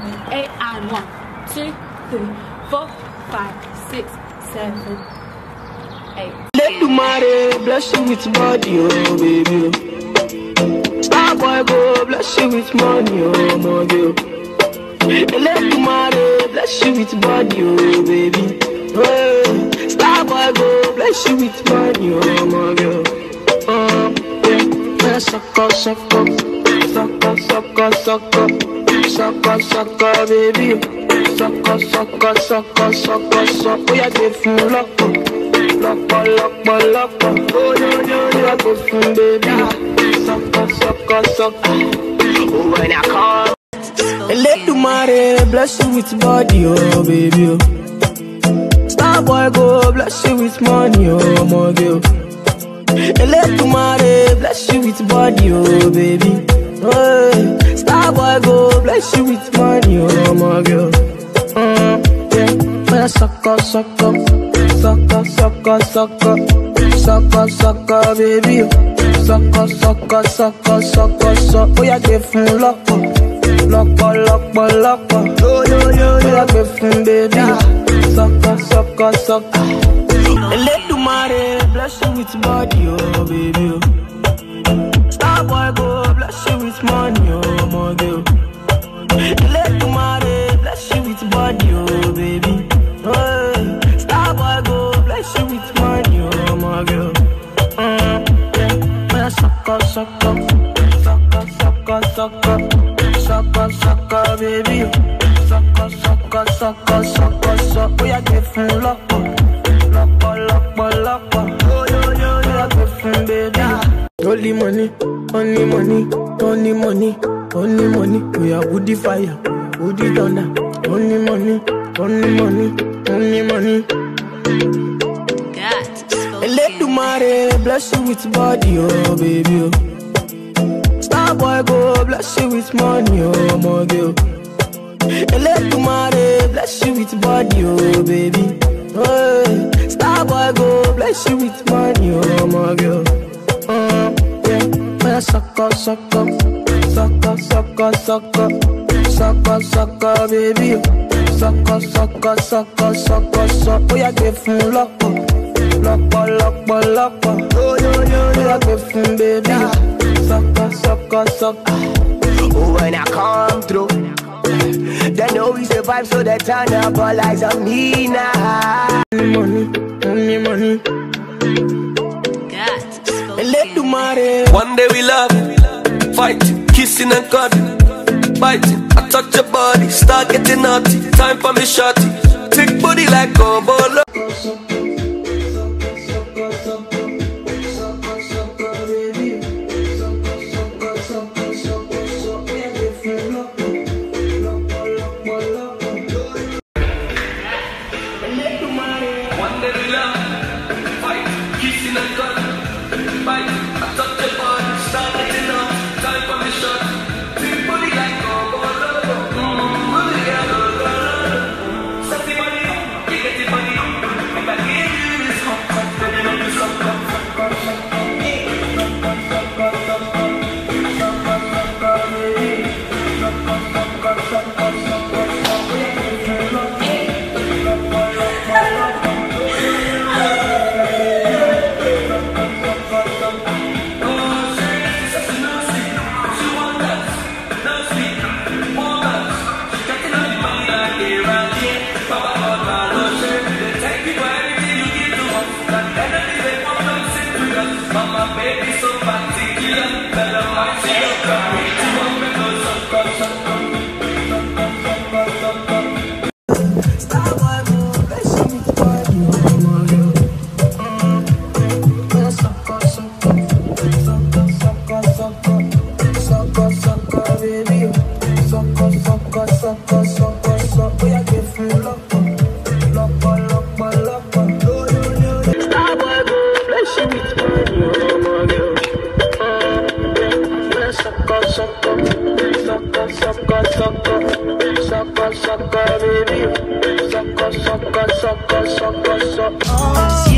8 and 1, 2, 3, 4, 5, 6, 7, 8. Let the money bless you with body, oh baby. Star boy go bless you with money, oh my girl. Let the money bless you with body, oh baby. Oh, star boy go bless you with money, oh my girl. Yeah, sucker, sucker, sucker, sucker, sucker, sucker, sucker, baby. Sucker, sucker, sucker, sucker, sucker. Oh yeah, give me luck. Lock, lock, oh yo, I go from baby. Sucker, sucker, sucker. Oh, when I call, let the money bless you with body, oh baby. Oh. Star boy go bless you with money, oh my girl. Let the money bless you with body, oh baby. Oh, star boy go bless you with money, oh my girl. Yeah, sucker, sucker. Sucker, sucker, sucker, sucker, sucker, baby. Sucker, sucker, sucker, sucker, sucker. Oh, yeah, give me lock, lock, lock, lock. Oh, yeah, give me baby. Sucker, sucker, sucker. Let the money bless you with body, oh baby. Star boy go bless you with money, oh my girl. Let the money bless you with body, oh baby. She with money, oh my girl. Yeah, sucker, sucker, sucker, sucker, sucker, sucker, sucker, baby. Sucker, sucker, sucker, sucker, sucker. Oh yeah, give me lock, lock, lock, lock. Oh yeah, give me baby. Only money, only money, only money, only money. We are woody fire, woody thunder. Only money, only money, only money. Let the money bless you with body, oh baby. Oh. Star boy go bless you with money, oh my girl. Let the money bless you with body, oh baby. Oh, star boy go bless you with money, oh my girl. Yeah, sucker, sucker, sucker, sucker, sucker, sucker, sucker, baby. Sucker, sucker, sucker, sucker, sucker. Oh yeah, give me luck. Lock, lock, lock. Oh yeah, give me baby. Sucker, sucker, sucker. Oh, when I come through, they know we survive, so they turn up all eyes on me now. Only money. Let the money. One day we love, fight, kissing and cuddling, biting. I touch your body, start getting naughty. Time for me shorty, thick body like Gobolo. Sucker, baby. Sucker, sucker, sucker, sucker, sucker.